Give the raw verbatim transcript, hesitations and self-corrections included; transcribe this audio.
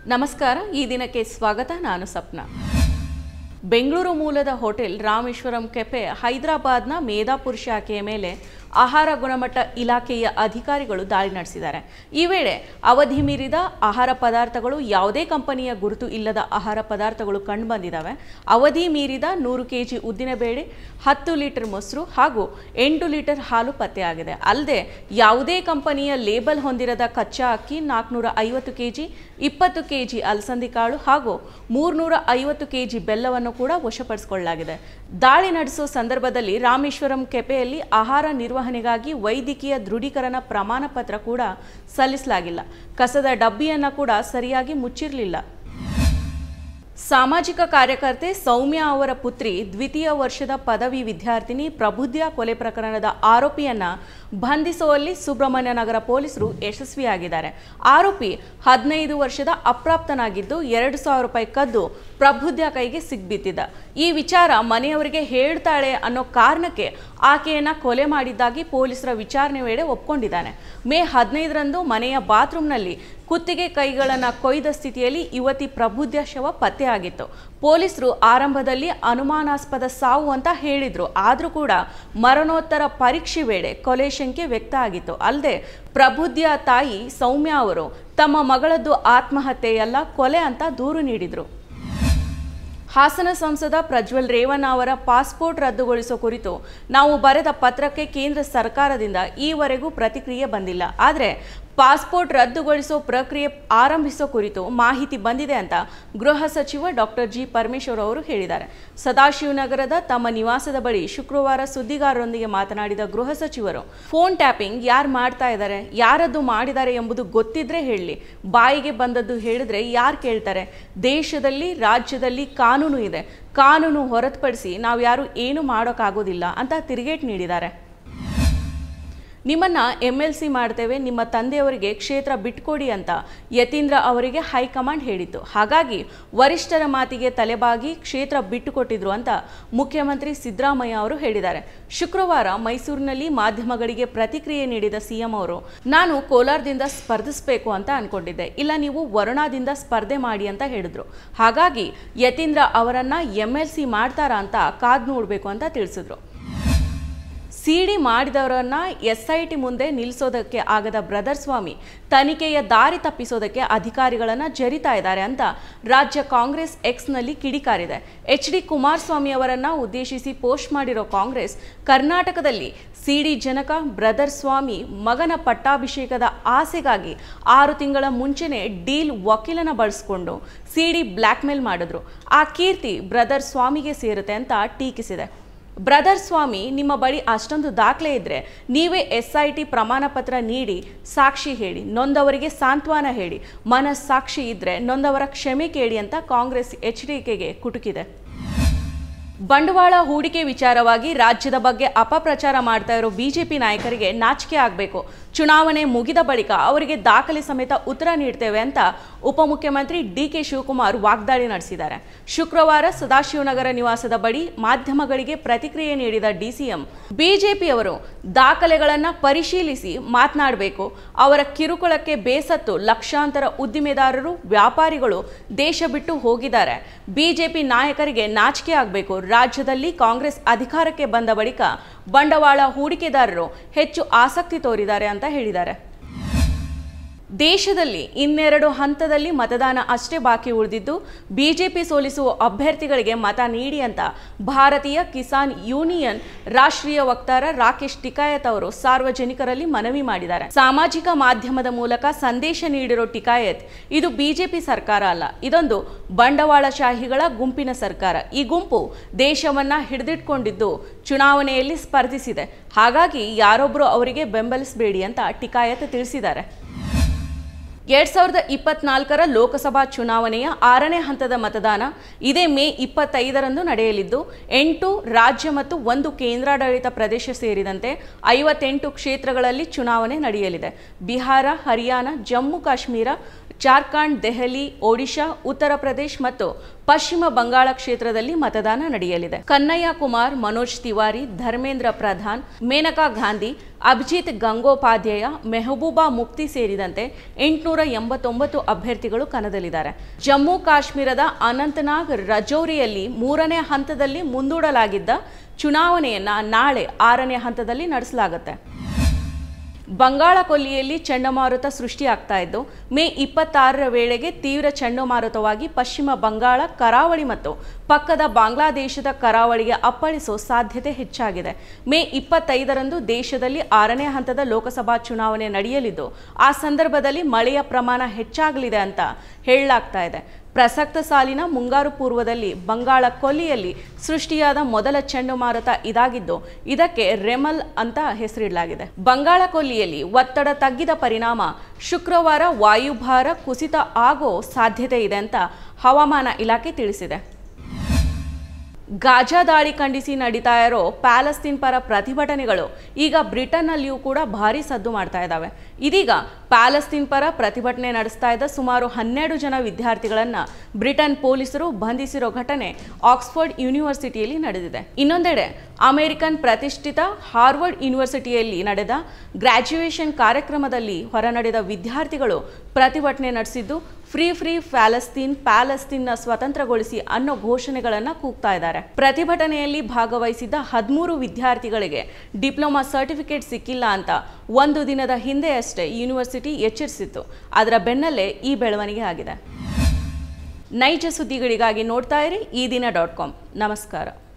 ನಮಸ್ಕಾರ ಈ ದಿನಕ್ಕೆ ಸ್ವಾಗತ ನಾನು ಸಪ್ನಾ ಬೆಂಗಳೂರು ಮೂಲದ ಹೋಟೆಲ್ ರಾಮೇಶ್ವರಂ ಕೆಫೆ ಹೈದರಾಬಾದ್ನ ಮೇಧಾಪುರ ಶಾಖೆಯ ಮೇಲೆ ಆಹಾರ ಗುಣಮಟ್ಟ ಇಲಾಖೆಯ ಅಧಿಕಾರಿಗಳು ದಾಳಿ ನಡೆಸಿದ್ದಾರೆ. ಈ ವೇಳೆ ಅವಧಿ ಮೀರಿದ ಆಹಾರ ಪದಾರ್ಥಗಳು ಯಾವುದೇ ಕಂಪನಿಯ ಗುರುತು ಇಲ್ಲದ ಆಹಾರ ಪದಾರ್ಥಗಳು ಕಂಡುಬಂದಿದ್ದಾವೆ. ಅವಧಿ ಮೀರಿದ ನೂರು ಕೆಜಿ ಉದ್ದಿನಬೇಳೆ, ಹತ್ತು ಲೀಟರ್ ಮೊಸರು ಹಾಗೂ ಎಂಟು ಲೀಟರ್ ಹಾಲು ಪತ್ತೆಯಾಗಿದೆ. ಅಲ್ಲದೆ ಯಾವುದೇ ಕಂಪನಿಯ ಲೇಬಲ್ ಹೊಂದಿರದ ಕಚ್ಚಾ ಅಕ್ಕಿ ನಾಲ್ಕುನೂರ ಐವತ್ತು ಕೆಜಿ, ಇಪ್ಪತ್ತು ಕೆಜಿ ಅಲಸಂದಿ ಕಾಳು ಹಾಗೂ ಮೂರ್ನೂರ ಐವತ್ತು ಕೆಜಿ ಬೆಲ್ಲವನ್ನು ಕೂಡ ವಶಪಡಿಸಿಕೊಳ್ಳಲಾಗಿದೆ. ದಾಳಿ ನಡೆಸುವ ಸಂದರ್ಭದಲ್ಲಿ ರಾಮೇಶ್ವರಂ ಕೆಫೆಯಲ್ಲಿ ಆಹಾರ ನಿರ್ವಹಣೆಗಾಗಿ ವೈದ್ಯಕೀಯ ದೃಢೀಕರಣ ಪ್ರಮಾಣ ಪತ್ರ ಕೂಡ ಸಲ್ಲಿಸಲಾಗಿಲ್ಲ. ಕಸದ ಡಬ್ಬಿಯನ್ನು ಕೂಡ ಸರಿಯಾಗಿ ಮುಚ್ಚಿರಲಿಲ್ಲ. ಸಾಮಾಜಿಕ ಕಾರ್ಯಕರ್ತೆ ಸೌಮ್ಯ ಅವರ ಪುತ್ರಿ ದ್ವಿತೀಯ ವರ್ಷದ ಪದವಿ ವಿದ್ಯಾರ್ಥಿನಿ ಪ್ರಬುದ್ಧ ಕೊಲೆ ಪ್ರಕರಣದ ಆರೋಪಿಯನ್ನ ಬಂಧಿಸುವಲ್ಲಿ ಸುಬ್ರಹ್ಮಣ್ಯ ನಗರ ಪೊಲೀಸರು ಯಶಸ್ವಿಯಾಗಿದ್ದಾರೆ. ಆರೋಪಿ ಹದಿನೈದು ವರ್ಷದ ಅಪ್ರಾಪ್ತನಾಗಿದ್ದು ಎರಡು ಸಾವಿರ ರೂಪಾಯಿ ಕದ್ದು ಪ್ರಬುದ್ಧ ಕೈಗೆ ಸಿಗ್ಬಿದ್ದಿದ್ದ. ಈ ವಿಚಾರ ಮನೆಯವರಿಗೆ ಹೇಳ್ತಾಳೆ ಅನ್ನೋ ಕಾರಣಕ್ಕೆ ಆಕೆಯನ್ನ ಕೊಲೆ ಮಾಡಿದ್ದಾಗಿ ಪೊಲೀಸರ ವಿಚಾರಣೆ ವೇಳೆ ಒಪ್ಕೊಂಡಿದ್ದಾನೆ. ಮೇ ಹದಿನೈದರಂದು ಮನೆಯ ಬಾತ್ರೂಮ್ನಲ್ಲಿ ಕುತ್ತಿಗೆ ಕೈಗಳನ್ನು ಕೊಯ್ದ ಸ್ಥಿತಿಯಲ್ಲಿ ಯುವತಿ ಪ್ರಬುದ್ಧ ಶವ ಪತ್ತೆಯಾಗಿತ್ತು. ಪೊಲೀಸರು ಆರಂಭದಲ್ಲಿ ಅನುಮಾನಾಸ್ಪದ ಸಾವು ಅಂತ ಹೇಳಿದ್ರು. ಆದರೂ ಕೂಡ ಮರಣೋತ್ತರ ಪರೀಕ್ಷೆ ವೇಳೆ ಕೊಲೆ ಶಂಕೆ ವ್ಯಕ್ತ ಆಗಿತ್ತು. ಅಲ್ಲದೆ ಪ್ರಬುದ್ಧ ತಾಯಿ ಸೌಮ್ಯ ಅವರು ತಮ್ಮ ಮಗಳದ್ದು ಆತ್ಮಹತ್ಯೆಯಲ್ಲ ಕೊಲೆ ಅಂತ ದೂರು ನೀಡಿದ್ರು. ಹಾಸನ ಸಂಸದ ಪ್ರಜ್ವಲ್ ರೇವಣ್ಣ ಅವರ ಪಾಸ್ಪೋರ್ಟ್ ರದ್ದುಗೊಳಿಸುವ ಕುರಿತು ನಾವು ಬರೆದ ಪತ್ರಕ್ಕೆ ಕೇಂದ್ರ ಸರ್ಕಾರದಿಂದ ಈವರೆಗೂ ಪ್ರತಿಕ್ರಿಯೆ ಬಂದಿಲ್ಲ. ಆದರೆ ಪಾಸ್ಪೋರ್ಟ್ ರದ್ದುಗೊಳಿಸುವ ಪ್ರಕ್ರಿಯೆ ಆರಂಭಿಸುವ ಕುರಿತು ಮಾಹಿತಿ ಬಂದಿದೆ ಅಂತ ಗೃಹ ಸಚಿವ ಡಾಕ್ಟರ್ ಜಿ ಪರಮೇಶ್ವರ್ ಅವರು ಹೇಳಿದ್ದಾರೆ. ಸದಾಶಿವನಗರದ ತಮ್ಮ ನಿವಾಸದ ಬಳಿ ಶುಕ್ರವಾರ ಸುದ್ದಿಗಾರರೊಂದಿಗೆ ಮಾತನಾಡಿದ ಗೃಹ ಸಚಿವರು, ಫೋನ್ ಟ್ಯಾಪಿಂಗ್ ಯಾರು ಮಾಡ್ತಾ ಇದ್ದಾರೆ, ಯಾರದ್ದು ಮಾಡಿದ್ದಾರೆ ಎಂಬುದು ಗೊತ್ತಿದ್ರೆ ಹೇಳಲಿ, ಬಾಯಿಗೆ ಬಂದದ್ದು ಹೇಳಿದ್ರೆ ಯಾರು ಕೇಳ್ತಾರೆ? ದೇಶದಲ್ಲಿ ರಾಜ್ಯದಲ್ಲಿ ಕಾನೂನು ಇದೆ, ಕಾನೂನು ಹೊರತುಪಡಿಸಿ ನಾವು ಯಾರು ಏನು ಮಾಡೋಕ್ಕಾಗೋದಿಲ್ಲ ಅಂತ ತಿರುಗೇಟು ನೀಡಿದ್ದಾರೆ. ನಿಮ್ಮನ್ನ ಎಂ ಎಲ್ ಸಿ ಮಾಡ್ತೇವೆ, ನಿಮ್ಮ ತಂದೆಯವರಿಗೆ ಕ್ಷೇತ್ರ ಬಿಟ್ಕೊಡಿ ಅಂತ ಯತೀಂದ್ರ ಅವರಿಗೆ ಹೈಕಮಾಂಡ್ ಹೇಳಿತ್ತು. ಹಾಗಾಗಿ ವರಿಷ್ಠರ ಮಾತಿಗೆ ತಲೆಬಾಗಿ ಕ್ಷೇತ್ರ ಬಿಟ್ಟುಕೊಟ್ಟಿದ್ರು ಅಂತ ಮುಖ್ಯಮಂತ್ರಿ ಸಿದ್ದರಾಮಯ್ಯ ಅವರು ಹೇಳಿದ್ದಾರೆ. ಶುಕ್ರವಾರ ಮೈಸೂರಿನಲ್ಲಿ ಮಾಧ್ಯಮಗಳಿಗೆ ಪ್ರತಿಕ್ರಿಯೆ ನೀಡಿದ ಸಿಎಂ ಅವರು, ನಾನು ಕೋಲಾರದಿಂದ ಸ್ಪರ್ಧಿಸಬೇಕು ಅಂತ ಅನ್ಕೊಂಡಿದ್ದೆ, ಇಲ್ಲ ನೀವು ವರುಣಾದಿಂದ ಸ್ಪರ್ಧೆ ಮಾಡಿ ಅಂತ ಹೇಳಿದ್ರು. ಹಾಗಾಗಿ ಯತೀಂದ್ರ ಅವರನ್ನ ಎಂ ಎಲ್ ಸಿ ಮಾಡ್ತಾರಾ ಅಂತ ಕಾದ್ ನೋಡಬೇಕು ಅಂತ ತಿಳಿಸಿದ್ರು. ಸಿಡಿ ಮಾಡಿದವರನ್ನ ಎಸ್ ಐ ಟಿ ಮುಂದೆ ನಿಲ್ಲಿಸೋದಕ್ಕೆ ಆಗದ ಬ್ರದರ್ ಸ್ವಾಮಿ ತನಿಖೆಯ ದಾರಿ ತಪ್ಪಿಸೋದಕ್ಕೆ ಅಧಿಕಾರಿಗಳನ್ನು ಜರಿತಾ ಇದ್ದಾರೆ ಅಂತ ರಾಜ್ಯ ಕಾಂಗ್ರೆಸ್ ಎಕ್ಸ್ನಲ್ಲಿ ಕಿಡಿಕಾರಿದೆ. ಎಚ್ ಡಿ ಕುಮಾರಸ್ವಾಮಿ ಅವರನ್ನ ಉದ್ದೇಶಿಸಿ ಪೋಸ್ಟ್ ಮಾಡಿರೋ ಕಾಂಗ್ರೆಸ್, ಕರ್ನಾಟಕದಲ್ಲಿ ಸಿಡಿ ಜನಕ ಬ್ರದರ್ ಸ್ವಾಮಿ ಮಗನ ಪಟ್ಟಾಭಿಷೇಕದ ಆಸೆಗಾಗಿ ಆರು ತಿಂಗಳ ಮುಂಚೆನೆ ಡೀಲ್ ವಕೀಲನ ಬಳಸಿಕೊಂಡು ಸಿಡಿ ಬ್ಲ್ಯಾಕ್ ಮೇಲ್ ಮಾಡಿದ್ರು. ಆ ಕೀರ್ತಿ ಬ್ರದರ್ ಸ್ವಾಮಿಗೆ ಸೇರುತ್ತೆ ಅಂತ ಟೀಕಿಸಿದೆ. ಬ್ರದರ್ ಸ್ವಾಮಿ, ನಿಮ್ಮ ಬಳಿ ಅಷ್ಟೊಂದು ದಾಖಲೆ ಇದ್ರೆ ನೀವೇ ಎಸ್ ಐ ಟಿ ಪ್ರಮಾಣ ಪತ್ರ ನೀಡಿ ಸಾಕ್ಷಿ ಹೇಳಿ, ನೊಂದವರಿಗೆ ಸಾಂತ್ವನ ಹೇಳಿ, ಮನಸ್ಸಾಕ್ಷಿ ಇದ್ರೆ ನೊಂದವರ ಕ್ಷಮೆ ಕೇಳಿ ಅಂತ ಕಾಂಗ್ರೆಸ್ ಎಚ್ ಡಿ ಕೆಗೆ ಕುಟುಕಿದೆ. ಬಂಡವಾಳ ಹೂಡಿಕೆ ವಿಚಾರವಾಗಿ ರಾಜ್ಯದ ಬಗ್ಗೆ ಅಪಪ್ರಚಾರ ಮಾಡ್ತಾ ಇರೋ ಬಿಜೆಪಿ ನಾಯಕರಿಗೆ ನಾಚಿಕೆ ಆಗಬೇಕು. ಚುನಾವಣೆ ಮುಗಿದ ಬಳಿಕ ಅವರಿಗೆ ದಾಖಲೆ ಸಮೇತ ಉತ್ತರ ನೀಡ್ತೇವೆ ಅಂತ ಉಪಮುಖ್ಯಮಂತ್ರಿ ಡಿ ಕೆ ಶಿವಕುಮಾರ್ ವಾಗ್ದಾಳಿ ನಡೆಸಿದ್ದಾರೆ. ಶುಕ್ರವಾರ ಸದಾಶಿವನಗರ ನಿವಾಸದ ಬಳಿ ಮಾಧ್ಯಮಗಳಿಗೆ ಪ್ರತಿಕ್ರಿಯೆ ನೀಡಿದ ಡಿಸಿಎಂ, ಬಿಜೆಪಿಯವರು ದಾಖಲೆಗಳನ್ನು ಪರಿಶೀಲಿಸಿ ಮಾತನಾಡಬೇಕು. ಅವರ ಕಿರುಕುಳಕ್ಕೆ ಬೇಸತ್ತು ಲಕ್ಷಾಂತರ ಉದ್ದಿಮೆದಾರರು, ವ್ಯಾಪಾರಿಗಳು ದೇಶ ಬಿಟ್ಟು ಹೋಗಿದ್ದಾರೆ. ಬಿಜೆಪಿ ನಾಯಕರಿಗೆ ನಾಚಿಕೆ ಆಗಬೇಕು. ರಾಜ್ಯದಲ್ಲಿ ಕಾಂಗ್ರೆಸ್ ಅಧಿಕಾರಕ್ಕೆ ಬಂದ ಬಳಿಕ ಬಂಡವಾಳ ಹೂಡಿಕೆದಾರರು ಹೆಚ್ಚು ಆಸಕ್ತಿ ತೋರಿದ್ದಾರೆ ಅಂತ ಹೇಳಿದ್ದಾರೆ. ದೇಶದಲ್ಲಿ ಇನ್ನೆರಡು ಹಂತದಲ್ಲಿ ಮತದಾನ ಅಷ್ಟೇ ಬಾಕಿ ಉಳಿದಿದ್ದು, ಬಿಜೆಪಿ ಸೋಲಿಸುವ ಅಭ್ಯರ್ಥಿಗಳಿಗೆ ಮತ ನೀಡಿ ಅಂತ ಭಾರತೀಯ ಕಿಸಾನ್ ಯೂನಿಯನ್ ರಾಷ್ಟ್ರೀಯ ವಕ್ತಾರ ರಾಕೇಶ್ ಟಿಕಾಯತ್ ಅವರು ಸಾರ್ವಜನಿಕರಲ್ಲಿ ಮನವಿ ಮಾಡಿದ್ದಾರೆ. ಸಾಮಾಜಿಕ ಮಾಧ್ಯಮದ ಮೂಲಕ ಸಂದೇಶ ನೀಡಿರೋ ಟಿಕಾಯತ್, ಇದು ಬಿಜೆಪಿ ಸರ್ಕಾರ ಅಲ್ಲ, ಇದೊಂದು ಬಂಡವಾಳಶಾಹಿಗಳ ಗುಂಪಿನ ಸರ್ಕಾರ. ಈ ಗುಂಪು ದೇಶವನ್ನ ಹಿಡಿದಿಟ್ಕೊಂಡಿದ್ದು ಚುನಾವಣೆಯಲ್ಲಿ ಸ್ಪರ್ಧಿಸಿದೆ. ಹಾಗಾಗಿ ಯಾರೊಬ್ಬರು ಅವರಿಗೆ ಬೆಂಬಲಿಸಬೇಡಿ ಅಂತ ಟಿಕಾಯತ್ ತಿಳಿಸಿದ್ದಾರೆ. ಎರಡ್ ಸಾವಿರದ ಇಪ್ಪತ್ನಾಲ್ಕರ ಲೋಕಸಭಾ ಚುನಾವಣೆಯ ಆರನೇ ಹಂತದ ಮತದಾನ ಇದೇ ಮೇ ಇಪ್ಪತ್ತೈದರಂದು ನಡೆಯಲಿದ್ದು, ಎಂಟು ರಾಜ್ಯ ಮತ್ತು ಒಂದು ಕೇಂದ್ರಾಡಳಿತ ಪ್ರದೇಶ ಸೇರಿದಂತೆ ಐವತ್ತೆಂಟು ಕ್ಷೇತ್ರಗಳಲ್ಲಿ ಚುನಾವಣೆ ನಡೆಯಲಿದೆ. ಬಿಹಾರ, ಹರಿಯಾಣ, ಜಮ್ಮು ಕಾಶ್ಮೀರ, ಜಾರ್ಖಂಡ್, ದೆಹಲಿ, ಒಡಿಶಾ, ಉತ್ತರ ಪ್ರದೇಶ ಮತ್ತು ಪಶ್ಚಿಮ ಬಂಗಾಳ ಕ್ಷೇತ್ರದಲ್ಲಿ ಮತದಾನ ನಡೆಯಲಿದೆ. ಕನ್ನಯ್ಯ ಕುಮಾರ್, ಮನೋಜ್ ತಿವಾರಿ, ಧರ್ಮೇಂದ್ರ ಪ್ರಧಾನ್, ಮೇನಕಾ ಗಾಂಧಿ, ಅಭಿಜಿತ್ ಗಂಗೋಪಾಧ್ಯಾಯ, ಮೆಹಬೂಬಾ ಮುಫ್ತಿ ಸೇರಿದಂತೆ ಎಂಟುನೂರ ಎಂಬತ್ತೊಂಬತ್ತು ಅಭ್ಯರ್ಥಿಗಳು ಕಣದಲ್ಲಿದ್ದಾರೆ. ಜಮ್ಮು ಕಾಶ್ಮೀರದ ಅನಂತನಾಗ್, ರಜೌರಿಯಲ್ಲಿ ಮೂರನೇ ಹಂತದಲ್ಲಿ ಮುಂದೂಡಲಾಗಿದ್ದ ಚುನಾವಣೆಯನ್ನ ನಾಳೆ ಆರನೇ ಹಂತದಲ್ಲಿ ನಡೆಸಲಾಗುತ್ತೆ. ಬಂಗಾಳ ಕೊಲ್ಲಿಯಲ್ಲಿ ಚಂಡಮಾರುತ ಸೃಷ್ಟಿಯಾಗ್ತಾ ಇದ್ದು ಮೇ ಇಪ್ಪತ್ತಾರರ ವೇಳೆಗೆ ತೀವ್ರ ಚಂಡಮಾರುತವಾಗಿ ಪಶ್ಚಿಮ ಬಂಗಾಳ ಕರಾವಳಿ ಮತ್ತು ಪಕ್ಕದ ಬಾಂಗ್ಲಾದೇಶದ ಕರಾವಳಿಗೆ ಅಪ್ಪಳಿಸೋ ಸಾಧ್ಯತೆ ಹೆಚ್ಚಾಗಿದೆ. ಮೇ ಇಪ್ಪತ್ತೈದರಂದು ದೇಶದಲ್ಲಿ ಆರನೇ ಹಂತದ ಲೋಕಸಭಾ ಚುನಾವಣೆ ನಡೆಯಲಿದ್ದು ಆ ಸಂದರ್ಭದಲ್ಲಿ ಮಳೆಯ ಪ್ರಮಾಣ ಹೆಚ್ಚಾಗಲಿದೆ ಅಂತ ಹೇಳಲಾಗ್ತಾ ಇದೆ. ಪ್ರಸಕ್ತ ಸಾಲಿನ ಮುಂಗಾರು ಪೂರ್ವದಲ್ಲಿ ಬಂಗಾಳ ಕೊಲ್ಲಿಯಲ್ಲಿ ಸೃಷ್ಟಿಯಾದ ಮೊದಲ ಚಂಡಮಾರುತ ಇದಾಗಿದ್ದು ಇದಕ್ಕೆ ರೆಮಲ್ ಅಂತ ಹೆಸರಿಡಲಾಗಿದೆ. ಬಂಗಾಳ ಕೊಲ್ಲಿಯಲ್ಲಿ ಒತ್ತಡ ತಗ್ಗಿದ ಪರಿಣಾಮ ಶುಕ್ರವಾರ ವಾಯುಭಾರ ಕುಸಿತ ಆಗೋ ಸಾಧ್ಯತೆ ಇದೆ ಅಂತ ಹವಾಮಾನ ಇಲಾಖೆ ತಿಳಿಸಿದೆ. ಗಾಜಾ ದಾಳಿ ಖಂಡಿಸಿ ನಡೀತಾ ಇರೋ ಪ್ಯಾಲೆಸ್ತೈನ್ ಪರ ಪ್ರತಿಭಟನೆಗಳು ಈಗ ಬ್ರಿಟನ್ನಲ್ಲಿಯೂ ಕೂಡ ಭಾರಿ ಸದ್ದು ಮಾಡ್ತಾ ಇದ್ದಾವೆ. ಇದೀಗ ಪ್ಯಾಲೆಸ್ತೈನ್ ಪರ ಪ್ರತಿಭಟನೆ ನಡೆಸ್ತಾ ಇದ್ದ ಸುಮಾರು ಹನ್ನೆರಡು ಜನ ವಿದ್ಯಾರ್ಥಿಗಳನ್ನ ಬ್ರಿಟನ್ ಪೊಲೀಸರು ಬಂಧಿಸಿರೋ ಘಟನೆ ಆಕ್ಸ್ಫರ್ಡ್ ಯೂನಿವರ್ಸಿಟಿಯಲ್ಲಿ ನಡೆದಿದೆ. ಇನ್ನೊಂದೆಡೆ ಅಮೆರಿಕನ್ ಪ್ರತಿಷ್ಠಿತ ಹಾರ್ವರ್ಡ್ ಯೂನಿವರ್ಸಿಟಿಯಲ್ಲಿ ನಡೆದ ಗ್ರಾಜ್ಯುಯೇಷನ್ ಕಾರ್ಯಕ್ರಮದಲ್ಲಿ ಹೊರನಡೆದ ವಿದ್ಯಾರ್ಥಿಗಳು ಪ್ರತಿಭಟನೆ ನಡೆಸಿದ್ದು ಫ್ರೀ ಫ್ರೀ ಪ್ಯಾಲೆಸ್ತೈನ್, ಪ್ಯಾಲೆಸ್ತೈನ್ನ ಸ್ವತಂತ್ರಗೊಳಿಸಿ ಅನ್ನೋ ಘೋಷಣೆಗಳನ್ನು ಕೂಗ್ತಾ ಇದ್ದಾರೆ. ಪ್ರತಿಭಟನೆಯಲ್ಲಿ ಭಾಗವಹಿಸಿದ್ದ ಹದಿಮೂರು ವಿದ್ಯಾರ್ಥಿಗಳಿಗೆ ಡಿಪ್ಲೊಮಾ ಸರ್ಟಿಫಿಕೇಟ್ ಸಿಕ್ಕಿಲ್ಲ ಅಂತ ಒಂದು ದಿನದ ಹಿಂದೆ ಅಷ್ಟೇ ಯೂನಿವರ್ಸಿಟಿ ಎಚ್ಚರಿಸಿತ್ತು. ಅದರ ಬೆನ್ನಲ್ಲೇ ಈ ಬೆಳವಣಿಗೆ ಆಗಿದೆ. ನೈಜ ಸುದ್ದಿಗಳಿಗಾಗಿ ನೋಡ್ತಾ ಇರಿ ಈ ದಿನ ಡಾಟ್ ಕಾಮ್. ನಮಸ್ಕಾರ.